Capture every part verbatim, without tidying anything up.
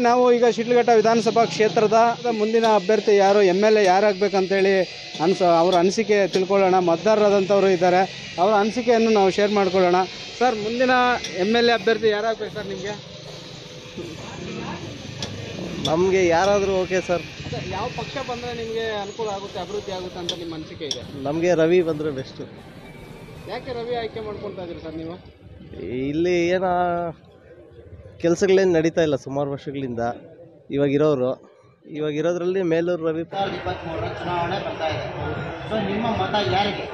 ನಾವು ಈಗ ಶಿಡ್ಲಘಟ್ಟ ವಿಧಾನಸಭಾ ಕ್ಷೇತ್ರದ ಮುಂದಿನ ಅಭ್ಯರ್ಥಿ ಯಾರು ಎಮ್ ಎಲ್ ಎ ಯಾರಾಗಬೇಕಂತೇಳಿ ಅನ್ಸ ಅವರ ಅನಿಸಿಕೆ ತಿಳ್ಕೊಳ್ಳೋಣ. ಮತದಾರರಾದಂಥವರು ಇದ್ದಾರೆ, ಅವರ ಅನಿಸಿಕೆಯನ್ನು ನಾವು ಶೇರ್ ಮಾಡ್ಕೊಳ್ಳೋಣ. ಸರ್, ಮುಂದಿನ ಎಮ್ ಎಲ್ ಎ ಅಭ್ಯರ್ಥಿ ಯಾರಾಗಬೇಕು ಸರ್ ನಿಮಗೆ? ನಮಗೆ ಯಾರಾದರೂ ಓಕೆ ಸರ್. ಯಾವ ಪಕ್ಷ ಬಂದರೆ ನಿಮಗೆ ಅನುಕೂಲ ಆಗುತ್ತೆ, ಅಭಿವೃದ್ಧಿ ಆಗುತ್ತೆ ಅಂತ ನಿಮ್ಮ ಅನಿಸಿಕೆ ಇದೆ? ನಮಗೆ ರವಿ ಬಂದರೆ ಬೆಸ್ಟು. ಯಾಕೆ ರವಿ ಆಯ್ಕೆ ಮಾಡ್ಕೊಳ್ತಾ ಇದ್ದೀರಿ ಸರ್ ನೀವು? ಇಲ್ಲಿ ಏನೋ ಕೆಲಸಗಳೇನು ನಡೀತಾ ಇಲ್ಲ ಸುಮಾರು ವರ್ಷಗಳಿಂದ. ಇವಾಗಿರೋರು ಇವಾಗಿರೋದ್ರಲ್ಲಿ ಮೇಲೂರು ರವಿ. ಇಪ್ಪತ್ತ್ಮೂರರ ಚುನಾವಣೆ ಬರ್ತಾ ಇದೆ. ಸೊ ನಿಮ್ಮ ಮತ ಯಾರಿಗೆ?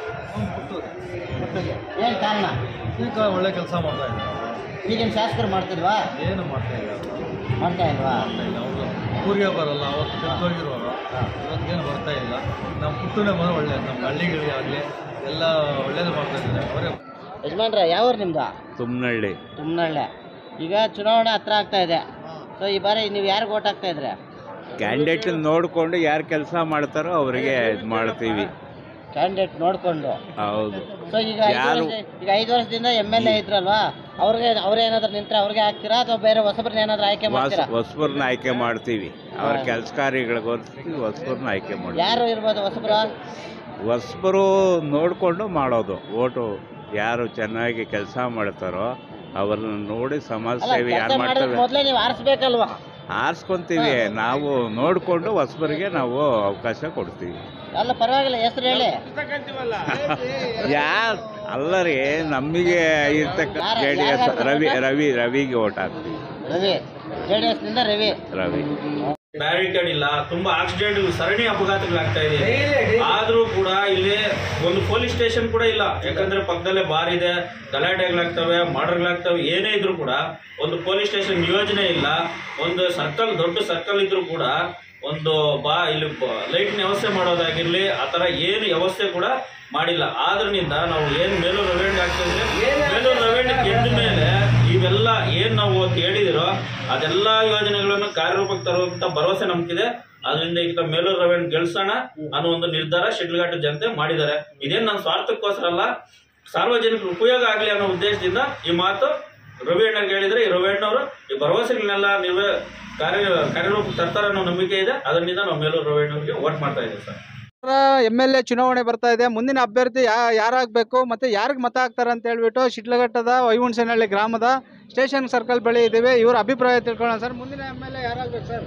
ಏನು ಕಾರಣ? ಈಗ ಒಳ್ಳೆ ಕೆಲಸ ಮಾಡ್ತಾ ಇದ್ದಾರೆ. ಈಗಿನ ಶಾಸಕರು ಮಾಡ್ತಿಲ್ವಾ? ಏನು ಮಾಡ್ತಾ ಇಲ್ಲ, ಮಾಡ್ತಾ ಇಲ್ವಾ? ಮಾಡ್ತಾ ಇಲ್ಲ. ಅವರು ಊರಿಗೆ ಬರೋಲ್ಲ, ಅವತ್ತು ಕೆಟ್ಟೋಗಿರೋರು ಇವತ್ತೇನು ಬರ್ತಾ ಇಲ್ಲ. ನಮ್ಮ ಪುಟ್ಟನೇ ಬಂದು ಒಳ್ಳೆ, ನಮ್ಮ ಹಳ್ಳಿಗಳಿಗೆ ಆಗಲಿ ಎಲ್ಲ ಒಳ್ಳೇದು ಮಾಡ್ತಾ ಇದ್ದಾರೆ ಅವರೇ. ಯಜಮಾನ್ರ, ಯಾವ್ರು ನಿಮ್ದು? ತುಮ್ನಹಳ್ಳಿ. ತುಮ್ನಹಳ್ಳಿ. ಈಗ ಚುನಾವಣೆ ಹತ್ರ ಆಗ್ತಾ ಇದೆ. ಸೊ ಈ ಬಾರಿ ನೀವು ಯಾರಿಗೆ ಓಟ್ ಹಾಕ್ತಾ ಇದ್ರೆ? ಕ್ಯಾಂಡಿಡೇಟ್ ನೋಡಿಕೊಂಡು ಯಾರು ಕೆಲಸ ಮಾಡ್ತಾರೋ ಅವರಿಗೆ ಇದು ಮಾಡ್ತೀವಿ. ಕ್ಯಾಂಡಿಡೇಟ್ ನೋಡಿಕೊಂಡು. ಹೌದು. ಸೊ ಈಗ ಐದು ವರ್ಷ ಈಗ ಐದು ವರ್ಷದಿಂದ ಎಮ್ ಎಲ್ ಎ ಇದ್ರಲ್ವಾ, ಅವ್ರಿಗೆ ಅವ್ರೇ ಏನಾದ್ರು ನಿಂತ್ರೆ ಅವ್ರಿಗೆ ಹಾಕ್ತೀರಾ ಅಥವಾ ಬೇರೆ ಹೊಸಬ್ರನ್ನ ಏನಾದ್ರು ಆಯ್ಕೆ ಮಾಡ್ತೀರಾ? ಹೊಸಬ್ರನ್ನ ಆಯ್ಕೆ ಮಾಡ್ತೀವಿ. ಅವ್ರ ಕೆಲಸ ಕಾರ್ಯಗಳಿಗೋಸ್ಕರ ಹೊಸಬ್ರನ್ನ ಆಯ್ಕೆ ಮಾಡ್ತೀವಿ. ಯಾರು ಇರ್ಬೋದು ಹೊಸಬ್ರ? ಹೊಸಬರು ನೋಡಿಕೊಂಡು ಮಾಡೋದು. ಓಟು ಯಾರು ಚೆನ್ನಾಗಿ ಕೆಲಸ ಮಾಡ್ತಾರೋ ಅವ್ರನ್ನ ನೋಡಿ ಸಮಾಜ ಸೇವೆ ಯಾರು ಮಾಡ್ತಾರೆ ಮೊದಲೇ ನೀವು ಆರಿಸ್ಬೇಕಲ್ವಾ? ಆರಿಸ್ಕೊಂತೀವಿ. ನಾವು ನೋಡಿಕೊಂಡು ಹೊಸಬರಿಗೆ ನಾವು ಅವಕಾಶ ಕೊಡ್ತೀವಿ. ಅಲ್ಲ ಪರವಾಗಿಲ್ಲ, ಹೆಸರು ಹೇಳಿ. ಯಾರು ಅಲ್ಲ ರೀ, ನಮಗೆ ಇರ್ತಕ್ಕ J D S Ravi Ravi ರವಿಗೆ ಓಟ್ ಹಾಕ್ತೀವಿ. ರವಿ, ಜೆ ಡಿ ಎಸ್ ನಿಂದ ರವಿ ರವಿ ಬ್ಯಾರಿಕೇಡ್ ಇಲ್ಲ, ತುಂಬಾ ಆಕ್ಸಿಡೆಂಟ್ ಸರಣಿ ಅಪಘಾತಗಳಾಗ್ತಾ ಇದೆ. ಆದ್ರೂ ಕೂಡ ಇಲ್ಲಿ ಒಂದು ಪೊಲೀಸ್ ಸ್ಟೇಷನ್ ಕೂಡ ಇಲ್ಲ. ಯಾಕಂದ್ರೆ ಪಕ್ಕದಲ್ಲೇ ಬಾರ್ ಇದೆ, ಗಲಾಟೆಗಳಾಗ್ತವೆ, ಮರ್ಡರ್ಗಳಾಗ್ತವೆ. ಏನೇ ಇದ್ರು ಕೂಡ ಒಂದು ಪೊಲೀಸ್ ಸ್ಟೇಷನ್ ಯೋಜನೆ ಇಲ್ಲ. ಒಂದು ಸರ್ಕಲ್, ದೊಡ್ಡ ಸರ್ಕಲ್ ಇದ್ರು ಕೂಡ ಒಂದು ಬಾ ಇಲ್ಲಿ ಲೈಟ್ನ ವ್ಯವಸ್ಥೆ ಮಾಡೋದಾಗಿರ್ಲಿ, ಆ ಥರ ಏನು ವ್ಯವಸ್ಥೆ ಕೂಡ ಮಾಡಿಲ್ಲ. ಆದ್ರಿಂದ ನಾವು ಏನು ಮೇಲೂರು ರವೆಂಡ್ ಆಗ್ತಿದ್ರೆ ಮೇಲೂರು ರವೆಂಡ್ ಗೆದ್ದ ಮೇಲೆ ಇವೆಲ್ಲ ಏನು ನಾವು ಹೇಳಿದಿರೋ ಅದೆಲ್ಲ ಯೋಜನೆಗಳನ್ನು ಕಾರ್ಯರೂಪಕ್ಕೆ ತರುವಂತ ಭರವಸೆ ನಮ್ಗಿದೆ. ಅದರಿಂದ ಈಗ ಮೇಲೂರು ರವೆಂಡ್ ಗೆಲ್ಸೋಣ ಅನ್ನೋ ಒಂದು ನಿರ್ಧಾರ ಶಿಡ್ಲಘಟ್ಟ ಜನತೆ ಮಾಡಿದ್ದಾರೆ. ಇದೇನು ನನ್ನ ಸ್ವಾರ್ಥಕ್ಕೋಸ್ಕರ ಅಲ್ಲ, ಸಾರ್ವಜನಿಕರು ಉಪಯೋಗ ಆಗಲಿ ಅನ್ನೋ ಉದ್ದೇಶದಿಂದ ಈ ಮಾತು ರವಿ ಅಣ್ಣಗೆ ಹೇಳಿದ್ರೆ, ಈ ರವಿ ಅಣ್ಣವರು ಈ ಭರವಸೆಗಳನ್ನೆಲ್ಲ ನೀವೇ ಕಾರ್ಯ ಕಾರ್ಯರೂಪಕ್ಕೆ ತರ್ತಾರೆ ಅನ್ನೋ ನಂಬಿಕೆ ಇದೆ. ಅದರಿಂದ ನಾವು ಮೇಲೂರು ರವಿ ಅಣ್ಣವ್ರಿಗೆ ವೋಟ್ ಮಾಡ್ತಾ ಇದ್ದೀವಿ ಸರ್. ಎಮ್ ಎಲ್ ಎ ಚುನಾವಣೆ ಬರ್ತಾ ಇದೆ. ಮುಂದಿನ ಅಭ್ಯರ್ಥಿ ಯಾ ಯಾರಾಗಬೇಕು ಮತ್ತು ಯಾರಿಗೆ ಮತ ಹಾಕ್ತಾರೆ ಅಂತ ಹೇಳ್ಬಿಟ್ಟು ಶಿಡ್ಲಘಟ್ಟದ ವೈಹುಣಸೇನಹಳ್ಳಿ ಗ್ರಾಮದ ಸ್ಟೇಷನ್ ಸರ್ಕಲ್ ಬಳಿ ಇದ್ದೀವಿ. ಇವರ ಅಭಿಪ್ರಾಯ ತಿಳ್ಕೊಳ್ಳೋಣ. ಸರ್, ಮುಂದಿನ ಎಮ್ ಎಲ್ ಎ ಯಾರಾಗಬೇಕು ಸರ್?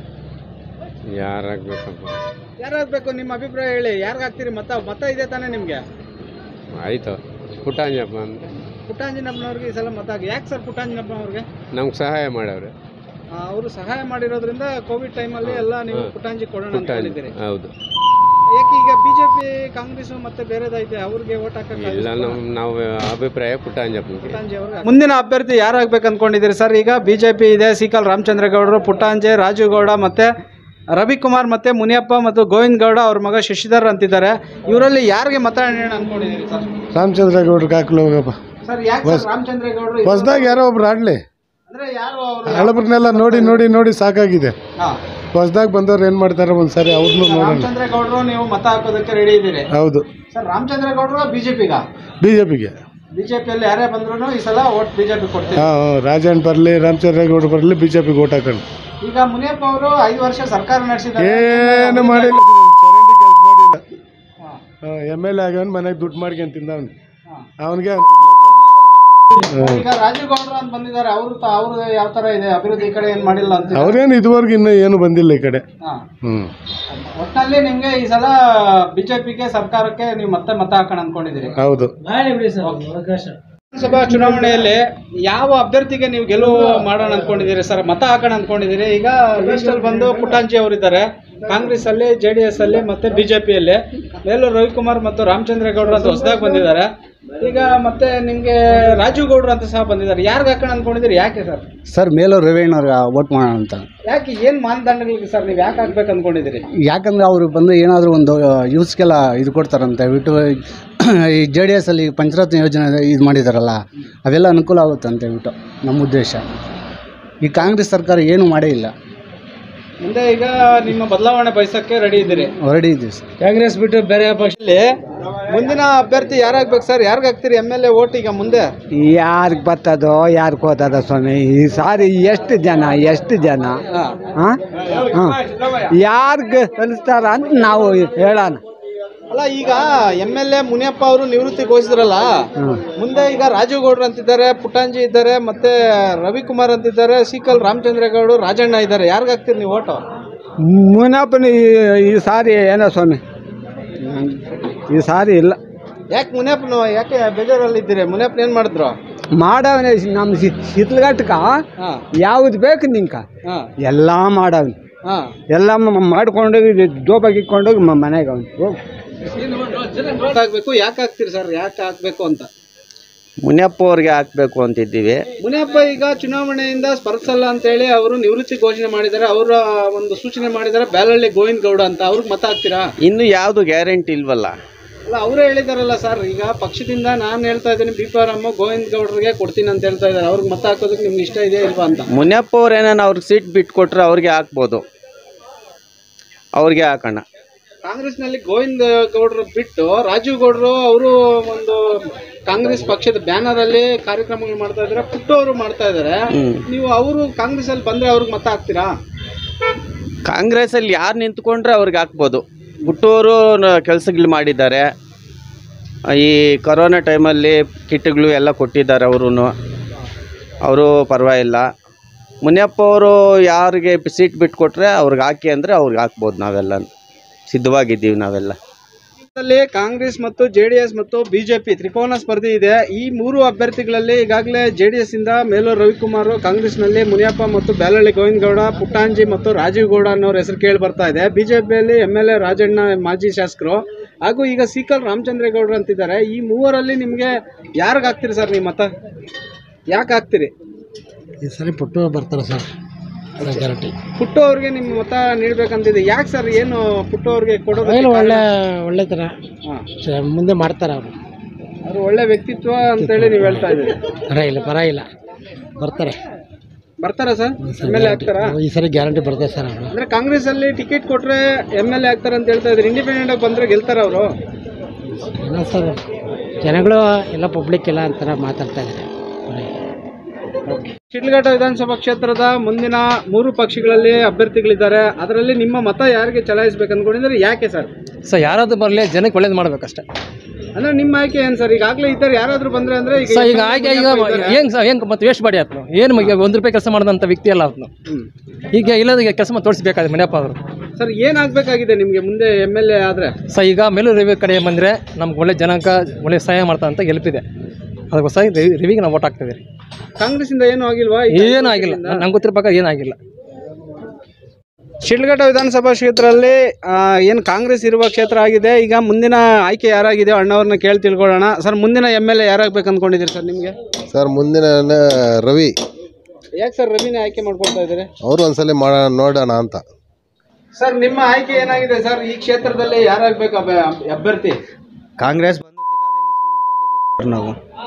ಯಾರಾಗಬೇಕಪ್ಪ? ಯಾರಾಗಬೇಕು ನಿಮ್ಮ ಅಭಿಪ್ರಾಯ ಹೇಳಿ. ಯಾರಿಗೆ ಹಾಕ್ತೀರಿ ಮತ? ಮತ ಇದೆ ತಾನೇ ನಿಮಗೆ? ಆಯಿತು, ಪುಟ್ಟಾಂಜಪ್ಪ ಅಂತ. ಪುಟ್ಟಾಂಜನಪ್ಪನವ್ರಿಗೆ ಈ ಸಲ ಮತ ಹಾಕಿ. ಯಾಕೆ ಸರ್ ಪುಟ್ಟಾಂಜನಪ್ಪನವ್ರಿಗೆ? ನಮ್ಗೆ ಸಹಾಯ ಮಾಡವ್ರೆ. ಅವರು ಸಹಾಯ ಮಾಡಿರೋದ್ರಿಂದ ಕೋವಿಡ್ ಟೈಮಲ್ಲಿ ಎಲ್ಲ ನೀವು ಪುಟ್ಟಾಂಜಿ ಕೊಡೋಣ ಅಂತಿದ್ದೀರಿ. ಹೌದು. ಯಾಕೆ ಈಗ ಬಿಜೆಪಿ, ಕಾಂಗ್ರೆಸ್ ಮತ್ತೆ ಬೇರೆದೈತೆ, ಅವ್ರಿಗೆ ಓಟ್ ಹಾಕಕ್ಕೆ ಇಲ್ಲ, ನಮ್ಮ ನಾವು ಅಭಿಪ್ರಾಯ ಪುಟ್ಟಾಂಜಪ್ಪನಿಗೆ. ಪುಟ್ಟಾಂಜಿ ಅವ್ರಿಗೆ. ಮುಂದಿನ ಅಭ್ಯರ್ಥಿ ಯಾರಾಗಬೇಕು ಅಂದ್ಕೊಂಡಿದ್ದೀರಿ ಸರ್? ಈಗ ಬಿಜೆಪಿ ಇದೆ, ಸಿಕಲ್ ರಾಮಚಂದ್ರೇಗೌಡರು, ಪುಟ್ಟಾಂಜೆ, ರಾಜು ಗೌಡ ಮತ್ತೆ ರವಿಕುಮಾರ್ ಮತ್ತೆ ಮುನಿಯಪ್ಪ ಮತ್ತು ಗೋವಿಂದ ಗೌಡ ಅವ್ರ ಮಗ ಶಶಿಧರ್ ಅಂತಿದ್ದಾರೆ. ಇವರಲ್ಲಿ ಯಾರಿಗೆ ಮತ ಅನ್ಕೊಂಡಿದ್ದೀರಿ ಸರ್? ರಾಮಚಂದ್ರೇಗೌಡರಿಗೆ ಹಾಕಲು ಹೋಗಪ್ಪ ಸರ್. ಯಾಕೆ ರಾಮಚಂದ್ರೇಗೌಡರು? ಹೊಸದಾಗ ಯಾರೋ ಒಬ್ರು ಆಡ್ಲಿ, ಅಂದ್ರೆ ಯಾರು ಹಳಬ್ರನ್ನೆಲ್ಲ ನೋಡಿ ನೋಡಿ ನೋಡಿ ಸಾಕಾಗಿದೆ. ಹೊಸದಾಗಿ ಬಂದವ್ರು ಏನ್ ಮಾಡ್ತಾರೆ ಒಂದ್ಸರಿ ಅವ್ರನ್ನು ನೋಡೋಣ. ರಾಮಚಂದ್ರೇಗೌಡರು ನೀವು ಮತ ಹಾಕೋದಕ್ಕೆ ರೆಡಿ ಇದ್ದೀರಿ? ಹೌದು ಸರ್. ರಾಮಚಂದ್ರೇಗೌಡರು ಬಿಜೆಪಿಗ? ಬಿಜೆಪಿಗೆ. ಬಿಜೆಪಿಯಲ್ಲಿ ಯಾರೇ ಬಂದ್ರು ಈ ಸಲ ಓಟ್ ಬಿಜೆಪಿ ಕೊಡ್ತೀವಿ. ಹಾ, ರಾಜಣ್ಣ ಬರಲಿ, ರಾಮಚಂದ್ರೇಗೌಡರು ಬರಲಿ, ಬಿಜೆಪಿಗೆ ಓಟ್ ಹಾಕೊಂಡು. ಈಗ ಮುನಿಯಪ್ಪ ಅವರು ಐದು ವರ್ಷ ಸರ್ಕಾರ ನಡೆಸಿದ್ದಾರೆ, ಏನು ಮಾಡಿಲ್ಲ, ಚರಂಡಿ ಕೆಲಸ ಮಾಡಿಲ್ಲ. ಎಮ್ ಎಲ್ ಎ ಆಗ್ಯಾವನ್, ಮನೆಗೆ ದುಡ್ಡು ಮಾಡ್ಕೊಂಡ್ ತಿಂದವನ್ ಅವನಿಗೆ. ಈಗ ರಾಜೀವ್ ಗೌಡ್ರು ಅಂತ ಬಂದಿದ್ದಾರೆ, ಅವರು ಅವ್ರು ಯಾವ ತರ ಇದೆ ಅಭಿವೃದ್ಧಿ? ಈ ಕಡೆ ಏನ್ ಮಾಡಿಲ್ಲ ಅಂತ. ಅವ್ರೇನು ಇದುವರೆಗೂ ಇನ್ನೂ ಏನು ಬಂದಿಲ್ಲ ಈ ಕಡೆ. ಹ್ಮ್ ಒಟ್ಟಿನಲ್ಲಿ ನಿಮ್ಗೆ ಈ ಸಲ ಬಿಜೆಪಿಗೆ, ಸರ್ಕಾರಕ್ಕೆ ನೀವು ಮತ್ತೆ ಮತ ಹಾಕೋಣ ಅನ್ಕೊಂಡಿದ್ದೀರಿ? ಹೌದು. ವಿಧಾನಸಭಾ ಚುನಾವಣೆಯಲ್ಲಿ ಯಾವ ಅಭ್ಯರ್ಥಿಗೆ ನೀವು ಗೆಲುವು ಮಾಡೋಣ ಅನ್ಕೊಂಡಿದ್ದೀರಿ ಸರ್? ಮತ ಹಾಕೋಣ ಅನ್ಕೊಂಡಿದ್ದೀರಿ? ಈಗ ಲಿಸ್ಟಲ್ಲಿ ಬಂದು ಪುಟ್ಟಾಂಜಿ ಅವರಿದ್ದಾರೆ, ಕಾಂಗ್ರೆಸ್ ಅಲ್ಲಿ, ಜೆ ಡಿ ಎಸ್ ಅಲ್ಲಿ ಮತ್ತೆ ಬಿಜೆಪಿಯಲ್ಲಿ. ಮೇಲೂರು ರವಿಕುಮಾರ್ ಮತ್ತು ರಾಮಚಂದ್ರೇಗೌಡರು ಅಂತ ಹೊಸದಾಗಿ ಬಂದಿದ್ದಾರೆ. ಈಗ ಮತ್ತೆ ನಿಮ್ಗೆ ರಾಜೀವ್ ಗೌಡ್ರು ಅಂತ ಸಹ ಬಂದಿದ್ದಾರೆ. ಯಾರಿಗೆ ಹಾಕೋಣ ಅನ್ಕೊಂಡಿದ್ದೀರಿ? ಯಾಕೆ ಸರ್? ಸರ್, ಮೇಲೂರು ರವಿಯಣ್ಣವ್ರಿಗೆ ವೋಟ್ ಮಾಡೋಣ ಅಂತ. ಯಾಕೆ, ಏನು ಮಾನದಂಡಗಳಿಗೆ ಸರ್ ನೀವು ಯಾಕೆ ಹಾಕ್ಬೇಕು ಅಂದ್ಕೊಂಡಿದ್ದೀರಿ? ಯಾಕಂದರೆ ಅವರು ಬಂದು ಏನಾದರೂ ಒಂದು ಯೂಸ್ಗೆಲ್ಲ ಇದು ಕೊಡ್ತಾರಂತೆ ಬಿಟ್ಟು, ಈ ಜೆ ಡಿ ಎಸ್ ಅಲ್ಲಿ ಪಂಚರತ್ನ ಯೋಜನೆ ಇದು ಮಾಡಿದಾರಲ್ಲ, ಅವೆಲ್ಲ ಅನುಕೂಲ ಆಗುತ್ತೆ ಅಂತ ಹೇಳ್ಬಿಟ್ಟು ನಮ್ಮ ಉದ್ದೇಶ. ಈ ಕಾಂಗ್ರೆಸ್ ಸರ್ಕಾರ ಏನೂ ಮಾಡೇ ಇಲ್ಲ. ಮುಂದೆ ಈಗ ನಿಮ್ಮ ಬದಲಾವಣೆ ಬಯಸಕ್ಕೆ ರೆಡಿ ಇದ್ದೀರಿ? ರೆಡಿ ಇದ್ದೀವಿ ಸರ್. ಕಾಂಗ್ರೆಸ್ ಬಿಟ್ಟು ಬೇರೆ ಪಕ್ಷದಲ್ಲಿ ಮುಂದಿನ ಅಭ್ಯರ್ಥಿ ಯಾರಾಗ್ಬೇಕು ಸರ್? ಯಾರಿಗೆ ಹಾಕ್ತೀರಿ ಎಮ್ ಎಲ್ ಎ ಓಟ್ ಈಗ ಮುಂದೆ? ಯಾರಿಗೆ ಬರ್ತದೋ ಯಾರಿಗೆ ಹೋತದ ಸ್ವಾಮಿ, ಈ ಸಾರಿ ಎಷ್ಟು ಜನ ಎಷ್ಟು ಜನ ಹಾಂ ಹಾಂ ಯಾರಿಗೆ ಕಲಿಸ್ತಾರ ಅಂತ ನಾವು ಹೇಳೋಣ. ಅಲ್ಲ, ಈಗ ಎಮ್ ಎಲ್ ಎ ಮುನಿಯಪ್ಪ ಅವರು ನಿವೃತ್ತಿ ಘೋಷಿಸಿದ್ರಲ್ಲ, ಮುಂದೆ ಈಗ ರಾಜೀವ್ ಗೌಡ್ರು ಅಂತಿದ್ದಾರೆ, ಪುಟ್ಟಂಜಿ ಇದ್ದಾರೆ, ಮತ್ತೆ ರವಿಕುಮಾರ್ ಅಂತಿದ್ದಾರೆ, ಸಿಕಲ್ ರಾಮಚಂದ್ರೇಗೌಡರು, ರಾಜಣ್ಣ ಇದ್ದಾರೆ. ಯಾರಿಗೆ ಹಾಕ್ತೀರಿ ನೀವು ಓಟು? ಮುನಿಯಪ್ಪನ ಈ ಸಾರಿ ಏನೋ ಸ್ವಾಮಿ, ಈ ಸಾರಿ ಇಲ್ಲ. ಯಾಕೆ ಮುನಿಯಪ್ಪನ ಯಾಕೆ ಬೇಜಾರಲ್ಲಿ ಇದ್ದೀರಿ? ಮುನಿಯಪ್ಪನ ಏನ್ ಮಾಡಿದ್ರು? ಮಾಡವನೆ ನಮ್ಮ ಶಿತ್ಲಘಟ್ಟಕ ಯಾವ್ದು ಬೇಕು ನಿಂಕ ಎಲ್ಲ ಮಾಡವನಿ, ಎಲ್ಲ ಮಾಡ್ಕೊಂಡೋಗಿ ದೋಪಾಗಿ ಇಟ್ಕೊಂಡೋಗಿ ಮನೆಗೆ ಅವನು ಹೋಗಿ ಹಾಕ್ಬೇಕು. ಯಾಕೆ ಹಾಕ್ತೀರಿ ಸರ್? ಯಾಕೆ ಹಾಕ್ಬೇಕು ಅಂತ? ಮುನಿಯಪ್ಪ ಅವ್ರಿಗೆ ಹಾಕ್ಬೇಕು ಅಂತಿದ್ದೀವಿ. ಮುನಿಯಪ್ಪ ಈಗ ಚುನಾವಣೆಯಿಂದ ಸ್ಪರ್ಧಿಸಲ್ಲ ಅಂತ ಹೇಳಿ ಅವರು ನಿವೃತ್ತಿ ಘೋಷಣೆ ಮಾಡಿದ್ದಾರೆ. ಅವರ ಒಂದು ಸೂಚನೆ ಮಾಡಿದ್ದಾರೆ ಬ್ಯಾಲಹಳ್ಳಿ ಗೋವಿಂದ ಗೌಡ ಅಂತ. ಅವ್ರಿಗೆ ಮತ ಹಾಕ್ತೀರಾ? ಇನ್ನು ಯಾವುದು ಗ್ಯಾರಂಟಿ ಇಲ್ವಲ್ಲ. ಅಲ್ಲ, ಅವರೇ ಹೇಳಿದಾರಲ್ಲ ಸರ್, ಈಗ ಪಕ್ಷದಿಂದ ನಾನು ಹೇಳ್ತಾ ಇದ್ದೀನಿ B P R M Govinda ಗೌಡರಿಗೆ ಕೊಡ್ತೀನಿ ಅಂತ ಹೇಳ್ತಾ ಇದ್ದಾರೆ. ಅವ್ರಿಗೆ ಮತ ಹಾಕೋದಕ್ಕೆ ನಿಮ್ಗೆ ಇಷ್ಟ ಇದೆಯಾ ಇಲ್ವಾ ಅಂತ? ಮುನಿಯಪ್ಪ ಅವ್ರು ಏನಾನ ಅವ್ರಿಗೆ ಸೀಟ್ ಬಿಟ್ಟು ಕೊಟ್ರೆ ಅವ್ರಿಗೆ ಹಾಕ್ಬೋದು, ಅವ್ರಿಗೆ ಹಾಕೋಣ. ಕಾಂಗ್ರೆಸ್ನಲ್ಲಿ ಗೋವಿಂದ ಗೌಡರು ಬಿಟ್ಟು ರಾಜೀವ್ ಗೌಡರು ಅವರು ಒಂದು ಕಾಂಗ್ರೆಸ್ ಪಕ್ಷದ ಬ್ಯಾನರ್ ಅಲ್ಲಿ ಕಾರ್ಯಕ್ರಮಗಳು ಮಾಡ್ತಾ ಇದ್ದಾರೆ, ಪುಟ್ಟು ಅವರು ಮಾಡ್ತಾ ಇದ್ದಾರೆ. ನೀವು ಅವರು ಕಾಂಗ್ರೆಸ್ ಅಲ್ಲಿ ಬಂದ್ರೆ ಅವ್ರಿಗೆ ಮತ ಹಾಕ್ತೀರಾ? ಕಾಂಗ್ರೆಸ್ ಅಲ್ಲಿ ಯಾರು ನಿಂತ್ಕೊಂಡ್ರೆ ಅವ್ರಿಗೆ ಹಾಕ್ಬೋದು. ಪುಟ್ಟೂರು ಕೆಲಸಗಳು ಮಾಡಿದ್ದಾರೆ, ಈ ಕೊರೋನಾ ಟೈಮಲ್ಲಿ ಕಿಟ್ಗಳು ಎಲ್ಲ ಕೊಟ್ಟಿದ್ದಾರೆ. ಅವರು ಅವರು ಪರವಾಗಿಲ್ಲ. ಮುನಿಯಪ್ಪ ಅವರು ಯಾರಿಗೆ ಸೀಟ್ ಬಿಟ್ಟು ಕೊಟ್ಟರೆ ಅವ್ರಿಗೆ ಹಾಕಿ ಅಂದರೆ ಅವ್ರಿಗೆ ಹಾಕ್ಬೋದು. ನಾವೆಲ್ಲ ಸಿದ್ಧವಾಗಿದ್ದೀವಿ. ನಾವೆಲ್ಲ ಕಾಂಗ್ರೆಸ್ ಮತ್ತು ಜೆಡಿಎಸ್ ಮತ್ತು ಬಿಜೆಪಿ ತ್ರಿಕೋನ ಸ್ಪರ್ಧೆ ಇದೆ. ಈ ಮೂರು ಅಭ್ಯರ್ಥಿಗಳಲ್ಲಿ ಈಗಾಗಲೇ ಜೆಡಿಎಸ್ ಇಂದ ಮೇಲೂರು ರವಿಕುಮಾರ್, ಕಾಂಗ್ರೆಸ್ನಲ್ಲಿ ಮುನಿಯಪ್ಪ ಮತ್ತು ಬ್ಯಾಲಹಳ್ಳಿ ಗೋವಿಂದ ಗೌಡ, ಪುಟ್ಟಾಂಜಿ ಮತ್ತು ರಾಜೀವ್ ಗೌಡ ಅನ್ನೋರ ಹೆಸರು ಕೇಳಿ ಬರ್ತಾ ಇದೆ. ಬಿಜೆಪಿಯಲ್ಲಿ ಎಂ ಎಲ್ ಎ ರಾಜಣ್ಣ ಮಾಜಿ ಶಾಸಕರು ಹಾಗೂ ಈಗ ಸಿಕಲ್ ರಾಮಚಂದ್ರೇಗೌಡರು ಅಂತಿದ್ದಾರೆ. ಈ ಮೂವರಲ್ಲಿ ನಿಮಗೆ ಯಾರಿಗೆ ಹಾಕ್ತೀರಿ ಸರ್ ನೀವು ಮತ? ಯಾಕೆ ಹಾಕ್ತೀರಿ? ಈ ಸರಿ ಪುಟ್ಟು ಬರ್ತಾರೆ ಸರ್, ಗ್ಯಾರಂಟಿ. ಪುಟ್ಟು ಅವ್ರಿಗೆ ನಿಮ್ಮ ಮತ ನೀಡಬೇಕಂತಿದೆ. ಯಾಕೆ ಸರ್? ಏನು ಪುಟ್ಟು ಅವ್ರಿಗೆ ಕೊಡೋದು? ಒಳ್ಳೆ ಒಳ್ಳೆ ಥರ ಮುಂದೆ ಮಾಡ್ತಾರೆ ಅವರು. ಅವರು ಒಳ್ಳೆ ವ್ಯಕ್ತಿತ್ವ ಅಂತೇಳಿ ನೀವು ಹೇಳ್ತಾ ಇದ್ದೀರಿ. ಪರವಾಗಿಲ್ಲ ಪರವಾಗಿಲ್ಲ ಬರ್ತಾರೆ. ಬರ್ತಾರಾ ಸರ್? ಎಮ್ ಎಲ್ ಎ ಆಗ್ತಾರಾ? ಈ ಸರಿ ಗ್ಯಾರಂಟಿ ಬರ್ತಾರೆ ಸರ್ ಅವರು. ಅಂದ್ರೆ ಕಾಂಗ್ರೆಸ್ ಅಲ್ಲಿ ಟಿಕೆಟ್ ಕೊಟ್ರೆ ಎಮ್ ಎಲ್ ಎ ಆಗ್ತಾರೆ ಅಂತ ಹೇಳ್ತಾ ಇದ್ದಾರೆ. ಇಂಡಿಪೆಂಡೆಂಟ್ ಆಗಿ ಬಂದ್ರೆ ಗೆಲ್ತಾರ ಅವರು? ಇಲ್ಲ ಸರ್, ಜನಗಳು ಎಲ್ಲ ಪಬ್ಲಿಕ್ ಎಲ್ಲ ಅಂತಾರ ಮಾತಾಡ್ತಾ ಇದ್ದಾರೆ. ಶಿಡ್ಲಘಟ್ಟ ವಿಧಾನಸಭಾ ಕ್ಷೇತ್ರದ ಮುಂದಿನ ಮೂರು ಪಕ್ಷಗಳಲ್ಲಿ ಅಭ್ಯರ್ಥಿಗಳಿದ್ದಾರೆ. ಅದರಲ್ಲಿ ನಿಮ್ಮ ಮತ ಯಾರಿಗೆ ಚಲಾಯಿಸಬೇಕು ಅನ್ಕೊಂಡಿದ್ರೆ ಯಾಕೆ ಸರ್? ಸರ್ ಯಾರಾದ್ರೂ ಬರಲಿ, ಜನಕ್ಕೆ ಒಳ್ಳೇದು ಮಾಡ್ಬೇಕಷ್ಟೇ. ಅಂದ್ರೆ ನಿಮ್ಮ ಆಯ್ಕೆ ಏನು ಸರ್? ಈಗಾಗಲೇ ಈ ಥರ ಯಾರಾದ್ರೂ ಬಂದ್ರೆ ಅಂದ್ರೆ ಈಗ ಈಗ ಆಯ್ಕೆ ಈಗ ಹೆಂಗ್ ಸರ್ ಹೆಂಗ್ ಮತ್ತೆ ವೇಸ್ಟ್ ಮಾಡಿ ಆತ್ನು ಏನು ಒಂದು ರೂಪಾಯಿ ಕೆಲಸ ಮಾಡಿದಂಥ ವ್ಯಕ್ತಿ ಅಲ್ಲ ಆತ್ನು. ಈಗ ಇಲ್ಲದ ಕೆಲಸ ತೋರಿಸ್ಬೇಕಾದ್ರೆ ಮುನಿಯಪ್ಪ ಅವರು. ಸರ್ ಏನಾಗಬೇಕಾಗಿದೆ ನಿಮಗೆ ಮುಂದೆ ಎಮ್ ಎಲ್ ಎ ಆದರೆ? ಸರ್ ಈಗ ಮೇಲೂರು ರವಿ ಕಡೆ ಬಂದರೆ ನಮ್ಗೆ ಒಳ್ಳೆ ಜನಾಂಗ ಒಳ್ಳೆ ಸಹಾಯ ಮಾಡ್ತಾ ಅಂತ ಗೆಲ್ಪಿದೆ. ಅದಕ್ಕೋಸ್ಕರ ರವಿಗೆ ನಾವು ಓಟ್ ಹಾಕ್ತಿದ್ದೀವಿ. ಕಾಂಗ್ರೆಸ್ ಇಂದ ಏನೂ ಆಗಿಲ್ವಾ? ಏನೂ ಆಗಿಲ್ಲ, ನಂಗೆ ಗೊತ್ತಿರೋ ಪ್ರಕಾರ ಏನಾಗಿಲ್ಲ. ಶಿಡ್ಲಘಟ್ಟ ವಿಧಾನಸಭಾ ಕ್ಷೇತ್ರದಲ್ಲಿ ಏನು ಕಾಂಗ್ರೆಸ್ ಇರುವ ಕ್ಷೇತ್ರ ಆಗಿದೆ. ಈಗ ಮುಂದಿನ ಆಯ್ಕೆ ಯಾರಾಗಿದೆ ಅಣ್ಣವ್ರನ್ನ ಕೇಳಿ ತಿಳ್ಕೊಳ್ಳೋಣ. ಸರ್ ಮುಂದಿನ ಎಮ್ ಎಲ್ ಎ ಯಾರಾಗಬೇಕು ಅಂದ್ಕೊಂಡಿದ್ದೀರಿ ಸರ್ ನಿಮಗೆ? ಸರ್ ಮುಂದಿನ ರವಿ. ಯಾಕೆ ಸರ್ ರವಿನೇ ಆಯ್ಕೆ ಮಾಡ್ಕೊಳ್ತಾ ಇದ್ದಾರೆ? ಅವರು ಒಂದ್ಸಲ ಮಾಡೋಣ ನೋಡೋಣ ಅಂತ. ಸರ್ ನಿಮ್ಮ ಆಯ್ಕೆ ಏನಾಗಿದೆ ಸರ್? ಈ ಕ್ಷೇತ್ರದಲ್ಲಿ ಯಾರಾಗಬೇಕು ಅಭ್ಯರ್ಥಿ? ಕಾಂಗ್ರೆಸ್ ನಾವು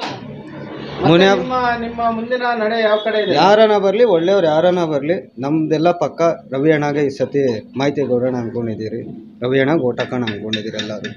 ನಿಮ್ಮ ನಿಮ್ಮ ಮುಂದಿನ ನಡೆ ಯಾವ ಕಡೆ ಇದೆ? ಯಾರನ್ನ ಬರಲಿ, ಒಳ್ಳೆಯವ್ರು ಯಾರನ್ನ ಬರಲಿ, ನಮ್ದೆಲ್ಲ ಪಕ್ಕ ರವಿ ಅಣ್ಣಗೆ ಈ ಸತಿ ಮಾಹಿತಿ ಕೊಡೋಣ ಅನ್ಕೊಂಡಿದ್ದೀರಿ. ರವಿ ಅಣ್ಣಗೆ ಓಟ್ ಹಾಕೋಣ ಅನ್ಕೊಂಡಿದ್ದೀರಿ ಎಲ್ಲರೂ.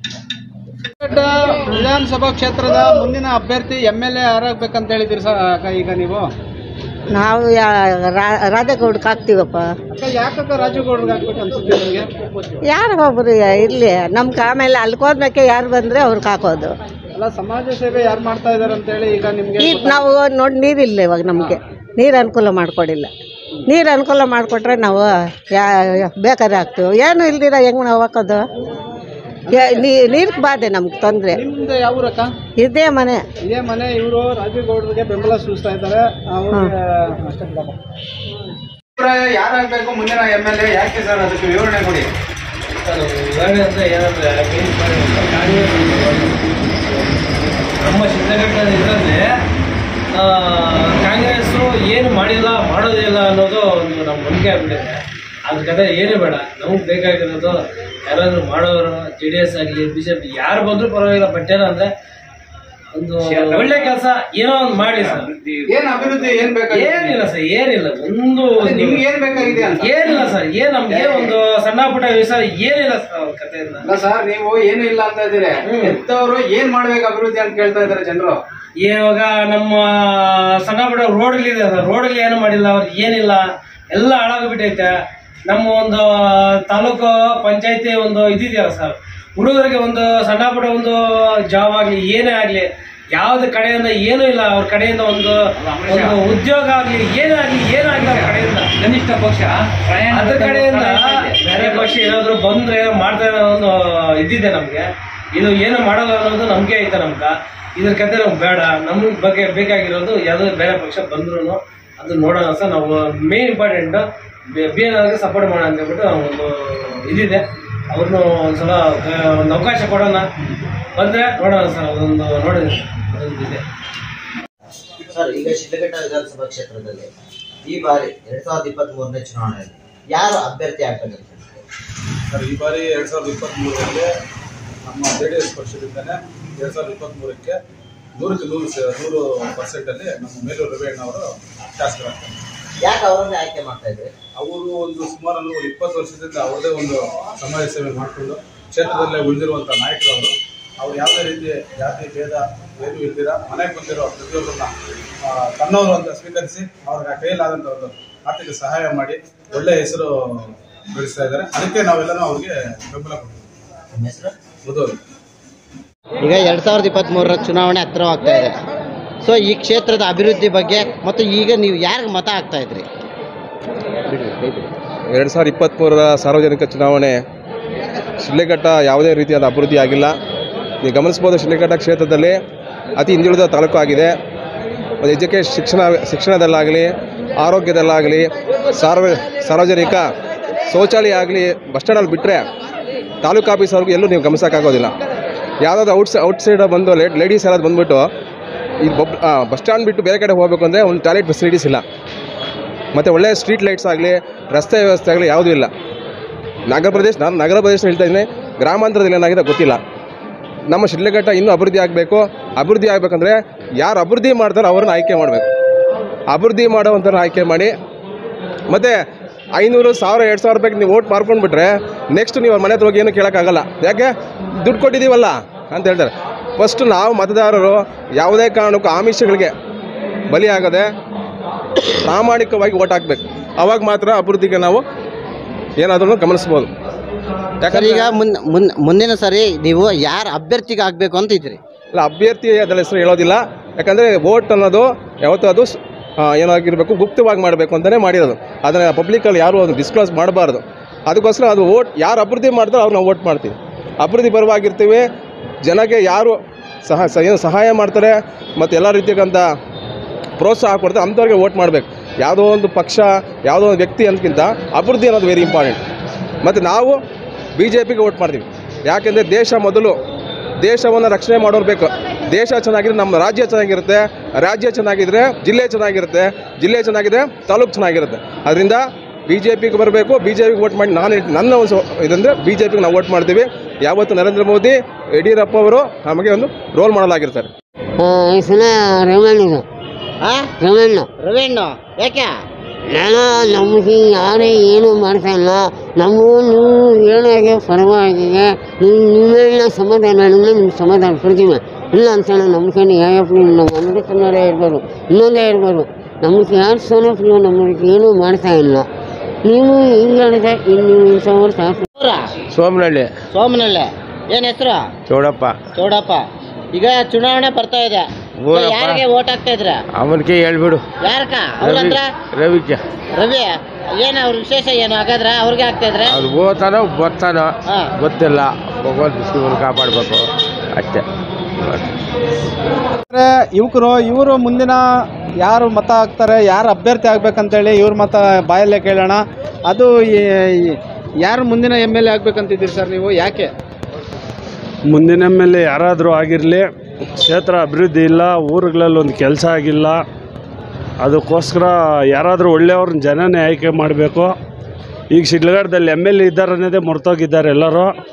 ವಿಧಾನಸಭಾ ಕ್ಷೇತ್ರದ ಮುಂದಿನ ಅಭ್ಯರ್ಥಿ ಎಮ್ ಎಲ್ ಎ ಯಾರಾಗಬೇಕಂತ ಹೇಳಿದಿರಿ ಸರ್ ಈಗ ನೀವು? ನಾವು ರಾಧೇಗೌಡಕ್ಕೆ ಹಾಕ್ತೀವಪ್ಪ. ಯಾಕಕ್ಕ ರಾಜೀವ್ ಗೌಡ್ರಿಗೆ ಹಾಕ್ಬೇಕು ಅನ್ಸುತ್ತೆ ನಿಮಗೆ? ಯಾರು ಒಬ್ಬರು ಇರಲಿ ನಮ್ಗೆ, ಆಮೇಲೆ ಅಲ್ಕೋದ್ಮೇಲೆ ಯಾರು ಬಂದರೆ ಅವ್ರಿಗೆ ಹಾಕೋದು. ಅಲ್ಲ, ಸಮಾಜ ಸೇವೆ ಯಾರು ಮಾಡ್ತಾ ಇದ್ದಾರೆ ಅಂತೇಳಿ ಈಗ ನಿಮಗೆ ಈಗ ನಾವು ನೋಡಿ ನೀರಿಲ್ಲ ಇವಾಗ, ನಮಗೆ ನೀರು ಅನುಕೂಲ ಮಾಡಿಕೊಡಿಲ್ಲ. ನೀರು ಅನುಕೂಲ ಮಾಡಿಕೊಟ್ರೆ ನಾವು ಬೇಕಾದ್ರೆ ಹಾಕ್ತೀವಿ. ಏನು ಇಲ್ದಿರ ಹೆಂಗೆ ನಾವು ಹಾಕೋದು? ನೀರಿಗೆ ಬಾಧೆ ನಮ್ಗೆ ತೊಂದರೆ. ನಿಮ್ದು ಯಾವ ಊರಕ್ಕ? ಇದೇ ಮನೆ ಇದೇ ಮನೆ. ಇವರು ರಾಜೀವ್ ಗೌಡರಿಗೆ ಬೆಂಬಲ ಸೂಚಿಸ್ತಾ ಇದ್ದಾರೆ. ಯಾರಾಗಬೇಕು ಮುಂದಿನ ಎಮ್ ಎಲ್ ಎ? ಯಾಕೆ ಸರ್ ಅದಕ್ಕೆ ವಿವರಣೆ ಕೊಡಿ. ವಿವರಣೆ ಅಂತ ಏನಂದ್ರೆ ನಮ್ಮ ಶಿಡ್ಲಘಟ್ಟ ಇದರಲ್ಲಿ ಕಾಂಗ್ರೆಸ್ಸು ಏನು ಮಾಡಿಲ್ಲ ಮಾಡೋದಿಲ್ಲ ಅನ್ನೋದು ಒಂದು ನಮ್ಮ ನಂಬಿಕೆ ಆಗ್ಬಿಟ್ಟಿದೆ. ಅದ್ರ ಕತೆ ಏನೂ ಬೇಡ. ನಮಗೆ ಬೇಕಾಗಿರೋದು ಯಾರಾದರೂ ಮಾಡೋರು, ಜೆ ಡಿ ಎಸ್ ಆಗಲಿ ಬಿ ಜೆ ಪಿ ಯಾರು ಬಂದರೂ ಪರವಾಗಿಲ್ಲ. ಬಟ್ ಏನಂದರೆ ಒಂದು ಒಳ್ಳೆ ಕೆಲಸ ಏನೋ ಒಂದು ಮಾಡಿ ಸರ್. ಏನ್ ಅಭಿವೃದ್ಧಿ ಏನ್ ಬೇಕಾಗಿದೆ? ಏನಿಲ್ಲ ಸರ್, ಏನಿಲ್ಲ. ಒಂದು ನಿಮ್ಗೆ ಏನ್ ಬೇಕಾಗಿದೆ ಅಂತ ಏನಿಲ್ಲ ಸರ್. ಏನ್ ನಮ್ಗೆ ಒಂದು ಸಣ್ಣ ಪುಟ್ಟ ವಿಷಯ ಏನಿಲ್ಲ ಸರ್ ಅವ್ರ ಕಥೆಯಿಂದ. ಅಲ್ಲ ಸರ್, ನೀವು ಏನು ಇಲ್ಲ ಅಂತ ಇದ್ದೀರಿ. ಎಂತವ್ರು ಏನ್ ಮಾಡ್ಬೇಕು ಅಭಿವೃದ್ಧಿ ಅಂತ ಕೇಳ್ತಾ ಇದಾರೆ ಜನರು. ಇವಾಗ ನಮ್ಮ ಸಣ್ಣ ಪುಟ್ಟ ರೋಡ್ಗಳಿದೆ ಸರ್, ರೋಡ್ಗಳು ಏನು ಮಾಡಿಲ್ಲ ಅವ್ರಿಗೆ, ಏನಿಲ್ಲ, ಎಲ್ಲ ಹಾಳಾಗ್ಬಿಟ್ಟೈತೆ. ನಮ್ಮ ಒಂದು ತಾಲೂಕು ಪಂಚಾಯತಿ ಒಂದು ಇದಿದೆಯಲ್ಲ ಸರ್, ಹುಡುಗರಿಗೆ ಒಂದು ಸಣ್ಣ ಪುಟ್ಟ ಒಂದು ಜಾಬ್ ಆಗ್ಲಿ ಏನೇ ಆಗ್ಲಿ ಯಾವ್ದು ಕಡೆಯಿಂದ ಏನೂ ಇಲ್ಲ. ಅವ್ರ ಕಡೆಯಿಂದ ಒಂದು ಒಂದು ಉದ್ಯೋಗ ಆಗ್ಲಿ ಏನೇ ಆಗ್ಲಿ ಏನಾಗ್ಲಿ ಅವ್ರ ಕಡೆಯಿಂದ ಕನಿಷ್ಠ ಪಕ್ಷ ಅದ್ರ ಕಡೆಯಿಂದ ಬೇರೆ ಪಕ್ಷ ಏನಾದ್ರು ಬಂದ್ರೆ ಮಾಡ್ತಾರೆ ಒಂದು ಇದ್ದಿದೆ ನಮ್ಗೆ. ಇದು ಏನು ಮಾಡಲ್ಲ ಅನ್ನೋದು ನಮ್ಗೆ ಐತೆ. ನಮ್ಗ ಇದ್ರ ಕತೆ ನಮ್ಗೆ ಬೇಡ. ನಮ್ಗೆ ಬಗ್ಗೆ ಬೇಕಾಗಿರೋದು ಯಾವ್ದು ಬೇರೆ ಪಕ್ಷ ಬಂದ್ರು ಅದು ನೋಡೋಣ ಸರ್. ನಾವು ಮೇನ್ ಇಂಪಾರ್ಟೆಂಟ್ ಬಿ ಎನ್ ಆರ್ಗೆ ಸಪೋರ್ಟ್ ಮಾಡೋಣ ಅಂತ ಹೇಳ್ಬಿಟ್ಟು ಒಂದು ಇದಿದೆ. ಅವ್ರನ್ನು ಒಂದ್ಸಲ ಒಂದು ಅವಕಾಶ ಕೊಡೋಣ, ಬಂದ್ರೆ ನೋಡೋಣ ಸರ್. ಅದೊಂದು ನೋಡಿದ್ರೆ ಅದೊಂದು ಇದೆ ಸರ್. ಈಗ ಶಿಡ್ಲಘಟ್ಟ ವಿಧಾನಸಭಾ ಕ್ಷೇತ್ರದಲ್ಲಿ ಈ ಬಾರಿ ಎರಡ್ ಸಾವಿರದ ಇಪ್ಪತ್ತ್ ಮೂರನೇ ಚುನಾವಣೆಯಲ್ಲಿ ಯಾರು ಅಭ್ಯರ್ಥಿ ಆಗ್ಬೇಕಂತ ಸರ್? ಈ ಬಾರಿ ಎರಡ್ ಸಾವಿರದ ಇಪ್ಪತ್ತ್ ಮೂರರಲ್ಲಿ ನಮ್ಮ ಜೆ ಡಿ ಎಸ್ ಪಕ್ಷದಿಂದನೇ ಎರಡ್ ಸಾವಿರದ ಇಪ್ಪತ್ತ್ ಮೂರಕ್ಕೆ ನೂರಕ್ಕೆ ನೂರು ನೂರು ಪರ್ಸೆಂಟಲ್ಲಿ ನಮ್ಮ ಮೇಲೂರು ರವಿಯಣ್ಣ ಅವರು ಶಾಸಕರಾಗ್ತಾರೆ. ಯಾಕೆ ಅವರನ್ನೇ ಆಯ್ಕೆ ಮಾಡ್ತಾ ಇದ್ದಾರೆ? ಅವರು ಒಂದು ಸುಮಾರು ಒಂದು ಇಪ್ಪತ್ತು ವರ್ಷದಿಂದ ಅವ್ರದೇ ಒಂದು ಸಮಾಜ ಸೇವೆ ಮಾಡಿಕೊಂಡು ಕ್ಷೇತ್ರದಲ್ಲೇ ಉಳಿದಿರುವಂಥ ನಾಯಕರು ಅವರು. ಅವ್ರು ಯಾವುದೇ ರೀತಿ ಜಾತಿ ಭೇದ ಏನು ಇಲ್ದಿರ ಮನೆಗೆ ಬಂದಿರೋ ಪ್ರತಿಯೊಬ್ಬರನ್ನ ತನ್ನವರು ಅಂತ ಸ್ವೀಕರಿಸಿ ಅವ್ರಿಗೆ ಕೈಯಲ್ಲಾದಂಥ ಒಂದು ಆರ್ಥಿಕ ಸಹಾಯ ಮಾಡಿ ಒಳ್ಳೆಯ ಹೆಸರು ಗಳಿಸ್ತಾ ಇದ್ದಾರೆ. ಅದಕ್ಕೆ ನಾವೆಲ್ಲನೂ ಅವ್ರಿಗೆ ಬೆಂಬಲ ಕೊಡ್ತೀವಿ. ಮುದೋರು ಈಗ ಎರಡ್ ಸಾವಿರದ ಇಪ್ಪತ್ತ್ ಮೂರರ ಚುನಾವಣೆ ಹತ್ತಿರವಾಗ್ತಾ ಇದೆ. ಸೊ ಈ ಕ್ಷೇತ್ರದ ಅಭಿವೃದ್ಧಿ ಬಗ್ಗೆ ಮತ್ತು ಈಗ ನೀವು ಯಾರಿಗೆ ಮತ ಹಾಕ್ತಾ ಇದ್ರಿ? ಎರಡು ಸಾವಿರದ ಇಪ್ಪತ್ತ್ಮೂರರ ಸಾರ್ವಜನಿಕ ಚುನಾವಣೆ ಶಿಡ್ಲಘಟ್ಟ ಯಾವುದೇ ರೀತಿಯಾದ ಅಭಿವೃದ್ಧಿ ಆಗಿಲ್ಲ. ನೀವು ಗಮನಿಸ್ಬೋದು, ಶಿಡ್ಲಘಟ್ಟ ಕ್ಷೇತ್ರದಲ್ಲಿ ಅತಿ ಹಿಂದುಳಿದ ತಾಲೂಕು ಆಗಿದೆ. ಮತ್ತು ಎಜುಕೇಶನ್ ಶಿಕ್ಷಣ ಶಿಕ್ಷಣದಲ್ಲಾಗಲಿ ಆರೋಗ್ಯದಲ್ಲಾಗಲಿ ಸಾರ್ವ ಸಾರ್ವಜನಿಕ ಶೌಚಾಲಯ ಆಗಲಿ ಬಸ್ ಸ್ಟ್ಯಾಂಡಲ್ಲಿ ಬಿಟ್ಟರೆ ತಾಲೂಕು ಆಫೀಸವ್ರಿಗೂ ಎಲ್ಲೂ ನೀವು ಗಮನಿಸೋಕ್ಕಾಗೋದಿಲ್ಲ. ಯಾವುದಾದ್ರು ಔಟ್ ಔಟ್ ಸೈಡ್ ಬಂದು ಲೇಡೀಸ್ ಯಾರಾದ್ರು ಬಂದುಬಿಟ್ಟು ಈ ಬಬ್ ಬಸ್ ಸ್ಟ್ಯಾಂಡ್ ಬಿಟ್ಟು ಬೇರೆ ಕಡೆ ಹೋಗಬೇಕು ಅಂದರೆ ಒಂದು ಟಾಯ್ಲೆಟ್ ಫೆಸಿಲಿಟೀಸ್ ಇಲ್ಲ. ಮತ್ತು ಒಳ್ಳೆಯ ಸ್ಟ್ರೀಟ್ ಲೈಟ್ಸ್ ಆಗಲಿ ರಸ್ತೆ ವ್ಯವಸ್ಥೆ ಆಗಲಿ ಯಾವುದೂ ಇಲ್ಲ. ನಗರ ಪ್ರದೇಶ ನಾನು ನಗರ ಪ್ರದೇಶ ಹೇಳ್ತಾ ಇದ್ದೀನಿ, ಗ್ರಾಮಾಂತರದಲ್ಲಿ ಏನಾಗಿದೆ ಗೊತ್ತಿಲ್ಲ. ನಮ್ಮ ಶಿಡ್ಲಘಟ್ಟ ಇನ್ನೂ ಅಭಿವೃದ್ಧಿ ಆಗಬೇಕು. ಅಭಿವೃದ್ಧಿ ಆಗಬೇಕಂದ್ರೆ ಯಾರು ಅಭಿವೃದ್ಧಿ ಮಾಡ್ತಾರೋ ಅವ್ರನ್ನ ಆಯ್ಕೆ ಮಾಡಬೇಕು. ಅಭಿವೃದ್ಧಿ ಮಾಡೋವಂಥವ್ರನ್ನ ಆಯ್ಕೆ ಮಾಡಿ, ಮತ್ತು ಐನೂರು ಸಾವಿರ ಎರಡು ಸಾವಿರ ರೂಪಾಯಿಗೆ ನೀವು ಓಟ್ ಮಾರ್ಕೊಂಡ್ಬಿಟ್ರೆ ನೆಕ್ಸ್ಟ್ ನೀವು ಅವ್ರ ಮನೆ ಹತ್ರ ಹೋಗಿ ಏನು ಕೇಳೋಕ್ಕಾಗಲ್ಲ. ಯಾಕೆ? ದುಡ್ಡು ಕೊಟ್ಟಿದ್ದೀವಲ್ಲ ಅಂತ ಹೇಳ್ತಾರೆ. ಫಸ್ಟು ನಾವು ಮತದಾರರು ಯಾವುದೇ ಕಾರಣಕ್ಕೂ ಆಮಿಷಗಳಿಗೆ ಬಲಿಯಾಗದೆ ಪ್ರಾಮಾಣಿಕವಾಗಿ ಓಟ್ ಹಾಕಬೇಕು. ಆವಾಗ ಮಾತ್ರ ಅಭಿವೃದ್ಧಿಗೆ ನಾವು ಏನಾದರೂ ಗಮನಿಸ್ಬೋದು. ಯಾಕಂದ್ರೆ ಈಗ ಮುನ್ ಮುಂದಿನ ಸರಿ ನೀವು ಯಾರು ಅಭ್ಯರ್ಥಿಗೆ ಆಗಬೇಕು ಅಂತ ಇದ್ರಿ? ಇಲ್ಲ, ಅಭ್ಯರ್ಥಿ ಅದರ ಹೆಸರು ಹೇಳೋದಿಲ್ಲ. ಯಾಕಂದರೆ ವೋಟ್ ಅನ್ನೋದು ಯಾವತ್ತೂ ಅದು ಏನಾಗಿರಬೇಕು, ಗುಪ್ತವಾಗಿ ಮಾಡಬೇಕು ಅಂತಲೇ ಮಾಡಿರೋದು. ಅದನ್ನು ಪಬ್ಲಿಕಲ್ಲಿ ಯಾರು ಅದು ಡಿಸ್ಕ್ಲೋಸ್ ಮಾಡಬಾರ್ದು. ಅದಕ್ಕೋಸ್ಕರ ಅದು ವೋಟ್ ಯಾರು ಅಭಿವೃದ್ಧಿ ಮಾಡ್ತಾರೋ ಅವ್ರು ನಾವು ವೋಟ್ ಮಾಡ್ತೀವಿ. ಅಭಿವೃದ್ಧಿ ಪರವಾಗಿರ್ತೀವಿ. ಜನಕ್ಕೆ ಯಾರು ಸಹ ಏನು ಸಹಾಯ ಮಾಡ್ತಾರೆ ಮತ್ತು ಎಲ್ಲ ರೀತಿಯಾದಂಥ ಪ್ರೋತ್ಸಾಹ ಕೊಡ್ತಾರೆ ಅಂಥವ್ರಿಗೆ ವೋಟ್ ಮಾಡಬೇಕು. ಯಾವುದೋ ಒಂದು ಪಕ್ಷ ಯಾವುದೋ ಒಂದು ವ್ಯಕ್ತಿ ಅನ್ನೋದಕ್ಕಿಂತ ಅಭಿವೃದ್ಧಿ ಅನ್ನೋದು ವೆರಿ ಇಂಪಾರ್ಟೆಂಟ್. ಮತ್ತು ನಾವು ಬಿ ಜೆ ಪಿಗೆ ವೋಟ್ ಮಾಡ್ತೀವಿ. ಯಾಕೆಂದರೆ ದೇಶ ಮೊದಲು, ದೇಶವನ್ನು ರಕ್ಷಣೆ ಮಾಡೋರು ಬೇಕು. ದೇಶ ಚೆನ್ನಾಗಿದ್ರೆ ನಮ್ಮ ರಾಜ್ಯ ಚೆನ್ನಾಗಿರುತ್ತೆ, ರಾಜ್ಯ ಚೆನ್ನಾಗಿದ್ದರೆ ಜಿಲ್ಲೆ ಚೆನ್ನಾಗಿರುತ್ತೆ, ಜಿಲ್ಲೆ ಚೆನ್ನಾಗಿದ್ರೆ ತಾಲೂಕು ಚೆನ್ನಾಗಿರುತ್ತೆ. ಅದರಿಂದ ಬಿ ಜೆ ಪಿಗೆ ಬರಬೇಕು, ಬಿ ಜೆ ಪಿಗೆ ವೋಟ್ ಮಾಡಿ ನಾನು ಹೇಳ್ತೀನಿ. ನನ್ನ ಒಂದು ಇದಂದರೆ ಬಿ ಜೆ ಪಿಗೆ ನಾವು ವೋಟ್ ಮಾಡ್ತೀವಿ. ಯಾವತ್ತು ನರೇಂದ್ರ ಮೋದಿ, ಯಡಿಯೂರಪ್ಪ ಅವರು ನಮಗೆ ಒಂದು ರೋಲ್ ಮಾಡಲ್ ಆಗಿರ್ತಾರೆ. ರವಣ್ಣ ರವಣ್ಣ ಯಾಕೆ? ನಾನು ನಮಗೆ ಯಾರೇ ಏನು ಮಾಡ್ತಾ ಇಲ್ಲ. ನಮಗೂ ನೀವು ಏನಾಗೆ ಪರವಾಗಿಗೆ ನಿಮ್ಮೆಲ್ಲ ಸಮಾಧಾನ ಮಾಡಿದ್ರೆ ನಿಮ್ಗೆ ಸಮಾಧಾನ ಕೊಡ್ತೀವಿ. ಇಲ್ಲ ಅಂತೇಳಿ ನಮ್ಮ ಕಡೆ ಯಾಯಪ್ಪ ನಮ್ಮ ಮನೆ ಕನ್ನಡ ಇರ್ಬೋದು, ಇನ್ನೊಂದೇ ಇರ್ಬೋದು. ನಮಗೆ ಯಾರು ಸೋನಪ್ಪ ನಮಗೆ ಏನೂ ಮಾಡ್ತಾ ಇಲ್ಲ. ನೀವು ಹಿಂಗೆ ಹೇಳಿದ್ರೆ ಇನ್ನು ಸಾವಿರ ಸಾಕು. ಸೋಮನಹಳ್ಳಿ ಸೋಮನಹಳ್ಳಿ ಏನ್ ಹೆಸರು? ಚೌಡಪ್ಪ. ಚೌಡಪ್ಪ. ಈಗ ಚುನಾವಣೆ ಬರ್ತಾ ಇದೆ, ಯಾರಿಗೆ ವೋಟ್ ಹಾಕ್ತಾ ಇದ್ರ? ಅವನಿಗೆ ಹೇಳ್ಬಿಡು. ಯಾರಕ್ಕ? ಅವ್ರಂದ್ರ ರವಿಗೆ. ರವಿ ಏನ್ ಅವ್ರ ವಿಶೇಷ ಏನು? ಹಾಗಾದ್ರೆ ಅವ್ರಿಗೆ ಹಾಕ್ತಾ ಇದ್ರೆ ಅವ್ರು ಹೋಗ್ತಾನೋ ಬರ್ತಾನೋ ಗೊತ್ತಿಲ್ಲ. ಭಗವಂತ ಶಿವನ ಕಾಪಾಡಬೇಕು ಅಷ್ಟೇ. ಯುವಕರು ಇವರು ಮುಂದಿನ ಯಾರು ಮತ ಹಾಕ್ತಾರೆ, ಯಾರು ಅಭ್ಯರ್ಥಿ ಆಗ್ಬೇಕಂತೇಳಿ ಇವ್ರ ಮತ ಬಾಯಲ್ಲೇ ಕೇಳೋಣ. ಅದು ಯಾರು ಮುಂದಿನ ಎಮ್ ಎಲ್ ಎ ಆಗ್ಬೇಕಂತಿದ್ದೀರಿ ಸರ್ ನೀವು? ಯಾಕೆ? ಮುಂದಿನ ಎಮ್ ಎಲ್ ಎ ಯಾರಾದರೂ ಆಗಿರಲಿ, ಕ್ಷೇತ್ರ ಅಭಿವೃದ್ಧಿ ಇಲ್ಲ, ಊರುಗಳಲ್ಲಿ ಒಂದು ಕೆಲಸ ಆಗಿಲ್ಲ. ಅದಕ್ಕೋಸ್ಕರ ಯಾರಾದರೂ ಒಳ್ಳೆಯವ್ರನ್ನ ಜನನೇ ಆಯ್ಕೆ ಮಾಡಬೇಕು. ಈಗ ಶಿಡ್ಲಘಟ್ಟದಲ್ಲಿ ಎಮ್ ಎಲ್ ಎ ಇದ್ದಾರೆ ಅನ್ನೋದೇ ಮರ್ತೋಗಿದ್ದಾರೆ ಎಲ್ಲರೂ.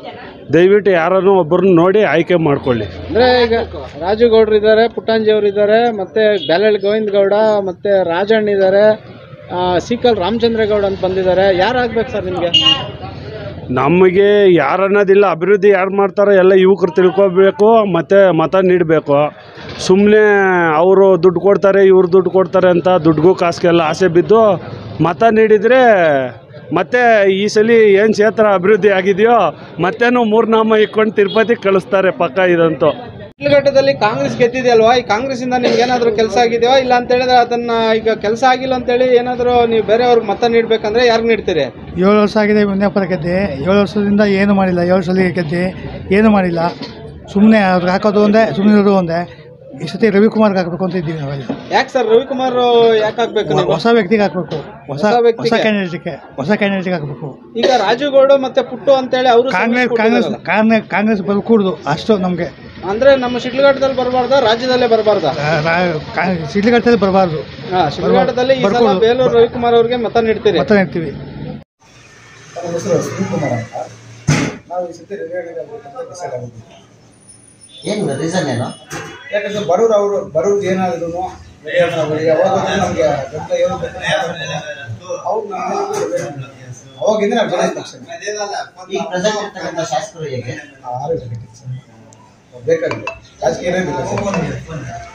ದಯವಿಟ್ಟು ಯಾರನ್ನೂ ಒಬ್ಬರನ್ನ ನೋಡಿ ಆಯ್ಕೆ ಮಾಡ್ಕೊಳ್ಳಿ. ಅಂದ್ರೆ ಈಗ ರಾಜುಗೌಡರು ಇದ್ದಾರೆ, ಪುಟ್ಟಂಜಿ ಅವರು ಇದ್ದಾರೆ, ಮತ್ತೆ ಬ್ಯಾಲಳ್ಳಿ ಗೋವಿಂದ ಗೌಡ, ಮತ್ತೆ ರಾಜಣ್ಣ ಇದ್ದಾರೆ, ಸೀಕಲ್ ರಾಮಚಂದ್ರೇಗೌಡ ಅಂತ ಬಂದಿದ್ದಾರೆ. ಯಾರಾಗ್ಬೇಕು ಸರ್ ನಿಮಗೆ? ನಮಗೆ ಯಾರನ್ನೋದಿಲ್ಲ, ಅಭಿವೃದ್ಧಿ ಯಾರು ಮಾಡ್ತಾರೋ ಎಲ್ಲ ಯುವಕರು ತಿಳ್ಕೊಬೇಕು ಮತ್ತು ಮತ ನೀಡಬೇಕು. ಸುಮ್ಮನೆ ಅವರು ದುಡ್ಡು ಕೊಡ್ತಾರೆ ಇವ್ರು ದುಡ್ಡು ಕೊಡ್ತಾರೆ ಅಂತ ದುಡ್ಡಿಗೂ ಕಾಸಿಗೆಲ್ಲ ಆಸೆ ಬಿದ್ದು ಮತ ನೀಡಿದರೆ ಮತ್ತೆ ಈ ಸಲ ಏನು ಕ್ಷೇತ್ರ ಅಭಿವೃದ್ಧಿ ಆಗಿದೆಯೋ ಮತ್ತೇನು ಮೂರ್ನಾಮ ಇಟ್ಕೊಂಡು ತಿರುಪತಿ ಕಳಿಸ್ತಾರೆ ಪಕ್ಕ ಇದಂತೂ. ಶಿಡ್ಲಘಟ್ಟದಲ್ಲಿ ಕಾಂಗ್ರೆಸ್ ಗೆದ್ದಿದೆಯಲ್ವಾ, ಈ ಕಾಂಗ್ರೆಸ್ಸಿಂದ ನಿಮ್ಗೆ ಏನಾದರೂ ಕೆಲಸ ಆಗಿದೆಯೋ ಇಲ್ಲ ಅಂತ ಹೇಳಿದ್ರೆ ಅದನ್ನ ಈಗ ಕೆಲಸ ಆಗಿಲ್ಲ ಅಂತೇಳಿ ಏನಾದರೂ ನೀವು ಬೇರೆಯವ್ರಿಗೆ ಮತ ನೀಡಬೇಕಂದ್ರೆ ಯಾರು ನೀಡ್ತೀರಿ? ಏಳು ವರ್ಷ ಆಗಿದೆ ಮುನಿಯಪ್ಪನ ಗೆದ್ದೆ, ಏಳು ವರ್ಷದಿಂದ ಏನು ಮಾಡಿಲ್ಲ. ಏಳು ಸಲ ಗೆದ್ದೆ ಏನು ಮಾಡಿಲ್ಲ, ಸುಮ್ಮನೆ ಅವ್ರಿಗೆ ಹಾಕೋದು ಒಂದೇ, ಸುಮ್ಮನೆ ಇರೋದು ಒಂದೇ. ಈ ಸತಿ ರವಿಕುಮಾರ್ಗೆ ಹಾಕಬೇಕು ಅಂತ ಇದ್ದೀವಿ ನಾವೆಲ್ಲ. ಯಾಕೆ ಸರ್ ರವಿಕುಮಾರ್ ಯಾಕೆ ಹಾಕ್ಬೇಕು? ಹೊಸ ವ್ಯಕ್ತಿಗೆ ಹಾಕಬೇಕು, ಹೊಸ ಹೊಸ ಕ್ಯಾಂಡಿಡೇಟ್ಗೆ ಹೊಸ ಕ್ಯಾಂಡಿಡೇಟ್ಗೆ ಹಾಕಬೇಕು. ಈಗ ರಾಜುಗೌಡ ಮತ್ತೆ ಪುಟ್ಟು ಅಂತೇಳಿ ಅವರು ಕಾಂಗ್ರೆಸ್ ಕಾಂಗ್ರೆಸ್ ಕಾಂಗ್ರೆಸ್ ಕಾಂಗ್ರೆಸ್ ಬರ್ಕೂಡ್ದು ಅಷ್ಟು ನಮಗೆ. ಅಂದ್ರೆ ನಮ್ಮ ಶಿಡ್ಲಘಟ್ಟದಲ್ಲಿ ಬರಬಾರ್ದ, ರಾಜ್ಯದಲ್ಲೇ ಬರಬಾರ್ದ? ಶಿಡ್ಲಘಟ್ಟದಲ್ಲಿ ಬರಬಾರ್ದು. ಶಿಡ್ಲಘಟ್ಟದಲ್ಲಿ ಈ ಸಲ ಬೇಲೂರು ರವಿಕುಮಾರ್ ಅವ್ರಿಗೆ ಮತ ನೀಡ್ತೀರಿ? ಮತ ನೀಡ್ತೀವಿ. ನಮ್ಮ ಹೆಸರು ಶಿವಕುಮಾರ್ ಅಂತ. ನಾವು ಈ ಸತಿ ಡಿಸೈಡ್ ಆಗಿದ್ದೀವಿ. ಏನು ರೀಸನ್ ಏನು? ಯಾಕಂದ್ರೆ ಬರೋರು ಅವರು ಬರೋದು ಏನಾದ್ರು ಯಾವಾಗ ನಮಗೆ ಏನು ಅವ್ರು ಅವಾಗಿಂದ ನಾವು ಜನ ಪಕ್ಷ ಈಗ ಪ್ರೆಸೆಂಟ್ ಇರ್ತಕ್ಕಂಥ ಶಾಸಕರು ಹೇಗೆ ಬೇಕಾಗಿದೆ ರಾಜಕೀಯ